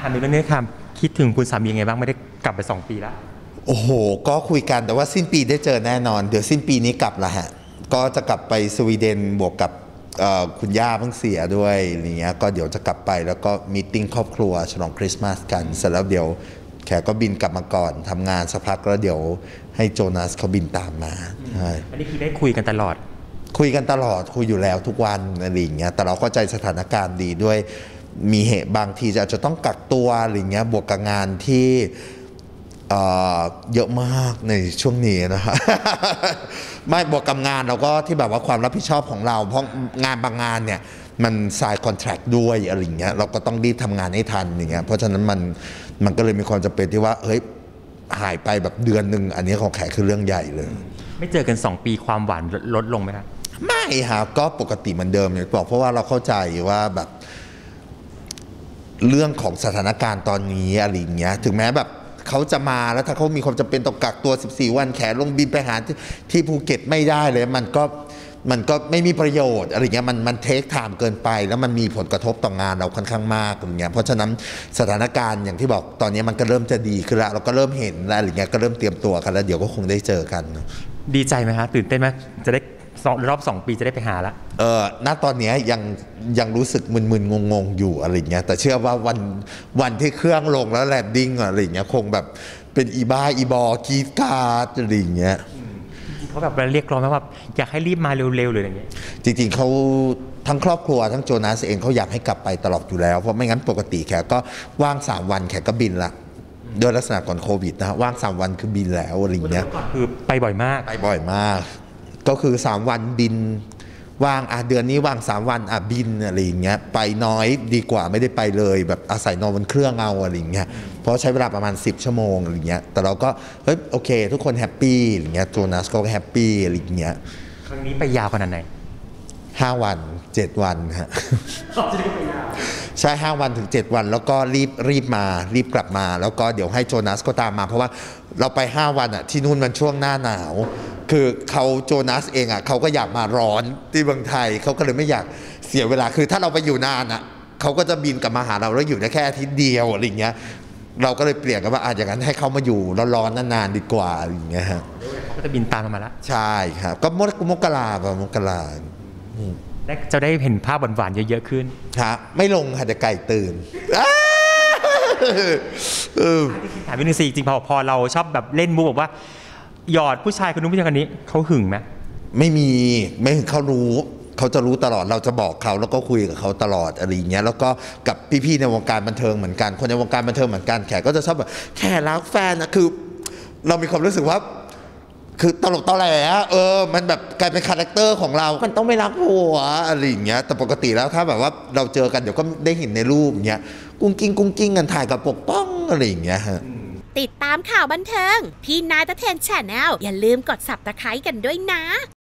ถามถึงเรื่องนี้ครับคิดถึงคุณสามียังไงบ้างไม่ได้กลับไป2 ปีแล้วโอ้โหก็คุยกันแต่ว่าสิ้นปีได้เจอแน่นอนเดี๋ยวสิ้นปีนี้กลับละฮะก็จะกลับไปสวีเดนบวกกับคุณย่าเพิ่งเสียด้วยอย่างเงี้ยก็เดี๋ยวจะกลับไปแล้วก็มีตติ้งครอบครัวฉลองคริสต์มาสกันเสร็จแล้วเดี๋ยวแขกก็บินกลับมาก่อนทำงานสักพักแล้วเดี๋ยวให้โจนาสเขาบินตามมาใช่อันนี้คือได้คุยกันตลอดคุยกันตลอดคุยอยู่แล้วทุกวันอะไรอย่างเงี้ยแต่เราเข้าใจสถานการณ์ดีด้วยมีเหตุบางทีจะต้องกักตัวอะไรเงี้ยบวกกับงานที่เยอะมากในช่วงนี้นะฮะ ไม่บวกกับงานเราก็ที่แบบว่าความรับผิดชอบของเราเพราะงานบางงานเนี่ยมันสายคอนแทรคด้วยอะไรอย่างเงี้ยเราก็ต้องรีบทำงานให้ทันอย่างเงี้ยเพราะฉะนั้นมันก็เลยมีความจำเป็นที่ว่าเฮ้ยหายไปแบบเดือนหนึ่งอันนี้ของแขกคือเรื่องใหญ่เลยไม่เจอกัน2 ปีความหวานลดลงไหมครับไม่ครับก็ปกติเหมือนเดิมอย่างบอกเพราะว่าเราเข้าใจว่าแบบเรื่องของสถานการณ์ตอนนี้อะไรอย่างเงี้ยถึงแม้แบบเขาจะมาแล้วถ้าเขามีความจำเป็นต้องกักตัว14 วันแขนลงบินไปหาที่ภูเก็ตไม่ได้เลยมันก็ไม่มีประโยชน์อะไรเงี้ยมันเทคไทม์เกินไปแล้วมันมีผลกระทบต่องานเราค่อนข้างมากอย่างเงี้ยเพราะฉะนั้นสถานการณ์อย่างที่บอกตอนนี้มันก็เริ่มจะดีขึ้นแล้วเราก็เริ่มเห็นแล้วอะไรเงี้ยก็เริ่มเตรียมตัวกันแล้วเดี๋ยวก็คงได้เจอกันดีใจไหมคะตื่นเต้นไหมจะได้รอบ2 ปีจะได้ไปหาละณตอนนี้ยังรู้สึกมึนๆงงๆอยู่อะไรเงี้ยแต่เชื่อว่าวันที่เครื่องลงแล้วแลนดิ้งอะไรเงี้ยคงแบบเป็นอีบ้าอีบอกีตาร์อะไรเงี้ยเขาแบบเรียกร้องว่าอยากให้รีบมาเร็วๆเลยอย่างเงี้ยจริงๆเขาทั้งครอบครัวทั้งโจนาสเองเขาอยากให้กลับไปตลอดอยู่แล้วเพราะไม่งั้นปกติแขกก็ว่าง3 วันแขกก็บินละด้วยลักษณะก่อนโควิดนะว่าง3 วันคือบินแล้วอะไรเงี้ยคือไปบ่อยมากก็คือ3 วันบินว่างเดือนนี้ว่าง3 วันบินอะไรอย่างเงี้ยไปน้อยดีกว่าไม่ได้ไปเลยแบบอาศัยนอนบนเครื่องเอาอะไรอย่างเงี้ยเพราะใช้เวลาประมาณ10 ชั่วโมงอะไรเงี้ยแต่เราก็เฮ้ยโอเคทุกคนแฮปปี้อะไรเงี้ยโจนาสก็แฮปปี้อะไรอย่างเงี้ยครั้งนี้ไปยาวขนาดไหน 5 วัน 7 วันฮะใช่5 วันถึง7 วันแล้วก็รีบกลับมาแล้วก็เดี๋ยวให้โจนาสก็ตามมาเพราะว่าเราไป5 วันที่นู่นมันช่วงหน้าหนาวคือเขาโจนาสเองเขาก็อยากมาร้อนที่เมืองไทยเขาก็เลยไม่อยากเสียเวลาคือถ้าเราไปอยู่นานเขาก็จะบินกลับมาหาเราแล้วอยู่ได้แค่อาทิตย์เดียวอะไรอย่างเงี้ยเราก็เลยเปลี่ยนกันว่าอย่างนั้นให้เขามาอยู่ร้อนๆนานๆดีกว่าอะไรอย่างเงี้ยฮะเขาก็จะบินตามมาแล้วใช่ครับก็มกราจะได้เห็นภาพหวานๆเยอะๆขึ้นครับไม่ลงค่ะจะไก่ตื่นถามนิดนึงสิจริงพอเราชอบแบบเล่นมุกบอกว่าหยอดผู้ชายคนนู้นผู้ชายคนนี้เขาหึงไหมไม่หึงเขารู้เขาจะรู้ตลอดเราจะบอกเขาแล้วก็คุยกับเขาตลอดอะไรอย่างเงี้ยแล้วก็กับพี่ๆในวงการบันเทิงเหมือนกันคนในวงการบันเทิงเหมือนกันแขกก็จะชอบแบบแขกรักแฟนคือเรามีความรู้สึกว่าคือตลกตอแหลมันแบบกลายเป็นคาแรคเตอร์ของเรามันต้องไม่รักผัวอะไรอย่างเงี้ยแต่ปกติแล้วถ้าแบบว่าเราเจอกันเดี๋ยวก็ได้เห็นในรูปอย่างเงี้ยกุ้งกิ้งกันถ่ายกับปกป้องอะไรอย่างเงี้ยฮะติดตามข่าวบันเทิงพี่นายตะเทนแชนแนลอย่าลืมกด Subscribe กันด้วยนะ